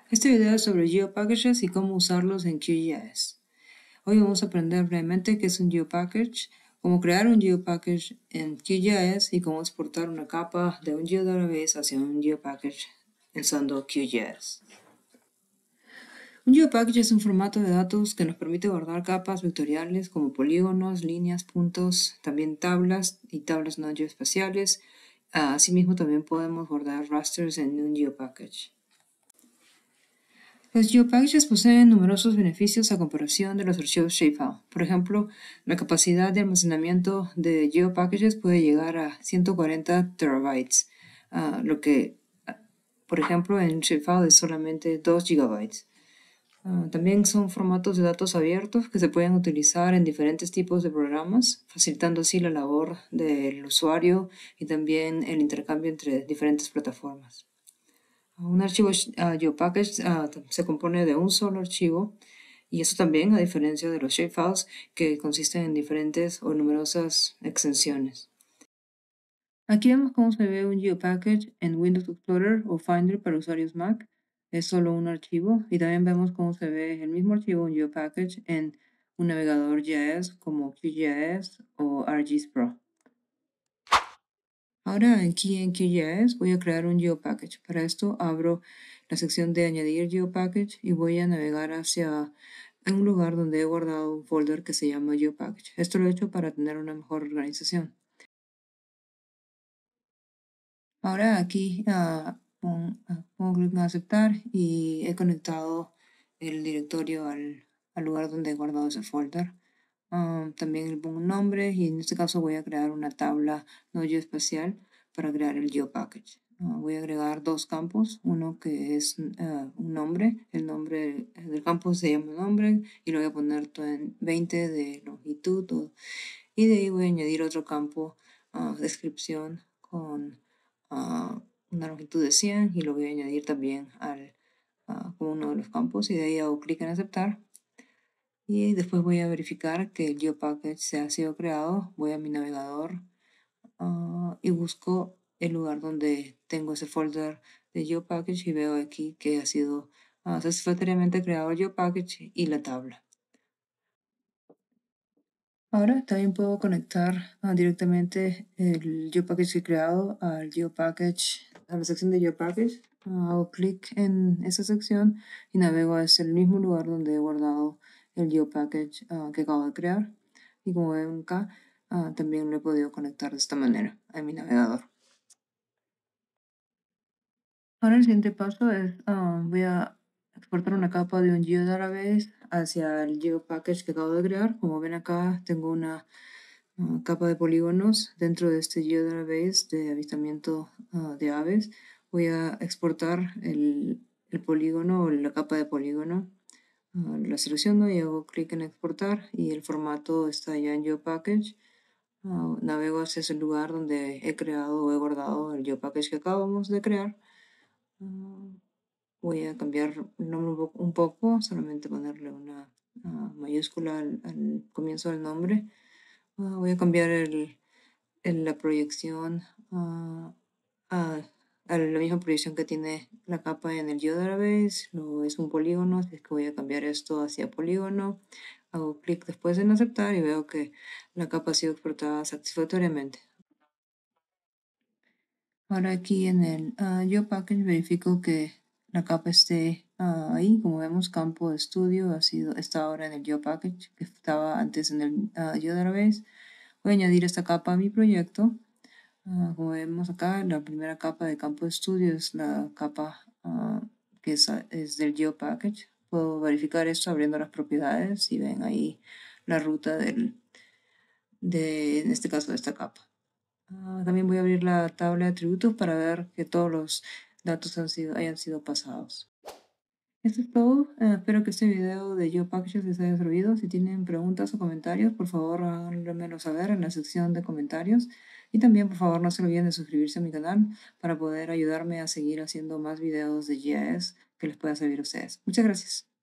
Este video es sobre GeoPackages y cómo usarlos en QGIS. Hoy vamos a aprender brevemente qué es un GeoPackage, cómo crear un GeoPackage en QGIS y cómo exportar una capa de un GeoDatabase hacia un GeoPackage usando QGIS. Un GeoPackage es un formato de datos que nos permite guardar capas vectoriales como polígonos, líneas, puntos, también tablas y tablas no geoespaciales. Asimismo, también podemos guardar rasters en un GeoPackage. Los GeoPackages poseen numerosos beneficios a comparación de los archivos shapefile. Por ejemplo, la capacidad de almacenamiento de GeoPackages puede llegar a 140 terabytes, lo que, por ejemplo, en shapefile es solamente 2 gigabytes. También son formatos de datos abiertos que se pueden utilizar en diferentes tipos de programas, facilitando así la labor del usuario y también el intercambio entre diferentes plataformas. Un archivo GeoPackage se compone de un solo archivo y eso también a diferencia de los shapefiles que consisten en diferentes o numerosas extensiones. Aquí vemos cómo se ve un GeoPackage en Windows Explorer o Finder para usuarios Mac. Es solo un archivo y también vemos cómo se ve el mismo archivo, un GeoPackage, en un navegador GIS como QGIS o ArcGIS Pro. Ahora aquí en QGIS voy a crear un GeoPackage. Para esto abro la sección de añadir GeoPackage y voy a navegar hacia un lugar donde he guardado un folder que se llama GeoPackage. Esto lo he hecho para tener una mejor organización. Ahora aquí pongo clic en aceptar y he conectado el directorio al lugar donde he guardado ese folder. También le pongo un nombre y en este caso voy a crear una tabla no geoespacial para crear el GeoPackage. Voy a agregar dos campos, uno que es un nombre, el nombre del campo se llama nombre y lo voy a poner en 20 de longitud y de ahí voy a añadir otro campo, descripción con una longitud de 100 y lo voy a añadir también como uno de los campos y de ahí hago clic en aceptar. Y después voy a verificar que el GeoPackage se ha sido creado. Voy a mi navegador y busco el lugar donde tengo ese folder de GeoPackage y veo aquí que ha sido satisfactoriamente creado el GeoPackage y la tabla. Ahora también puedo conectar directamente el GeoPackage que he creado al GeoPackage, a la sección de GeoPackage. Hago clic en esa sección y navego hacia el mismo lugar donde he guardado el GeoPackage que acabo de crear. Y como ven acá, también lo he podido conectar de esta manera a mi navegador. Ahora el siguiente paso es, voy a exportar una capa de un GeoDatabase hacia el GeoPackage que acabo de crear. Como ven acá, tengo una capa de polígonos dentro de este GeoDatabase de avistamiento de aves. Voy a exportar el polígono o la capa de polígono. La selecciono y hago clic en exportar y el formato está ya en GeoPackage. Navego hacia ese lugar donde he creado o he guardado el GeoPackage que acabamos de crear. Voy a cambiar el nombre un poco, solamente ponerle una mayúscula al comienzo del nombre. Voy a cambiar la proyección a, a la misma proyección que tiene la capa en el GeoDatabase. No es un polígono, así que voy a cambiar esto hacia polígono. Hago clic después en aceptar y veo que la capa ha sido exportada satisfactoriamente. Ahora aquí en el GeoPackage verifico que la capa esté ahí. Como vemos, campo de estudio está ahora en el GeoPackage que estaba antes en el GeoDatabase. Voy a añadir esta capa a mi proyecto. Como vemos acá, la primera capa de campo de estudio es la capa que es del GeoPackage. Puedo verificar esto abriendo las propiedades y ven ahí la ruta en este caso, de esta capa. También voy a abrir la tabla de atributos para ver que todos los datos hayan sido pasados. Esto es todo. Espero que este video de GeoPackages les haya servido. Si tienen preguntas o comentarios, por favor háganmelo saber en la sección de comentarios. Y también, por favor, no se olviden de suscribirse a mi canal para poder ayudarme a seguir haciendo más videos de GIS que les pueda servir a ustedes. Muchas gracias.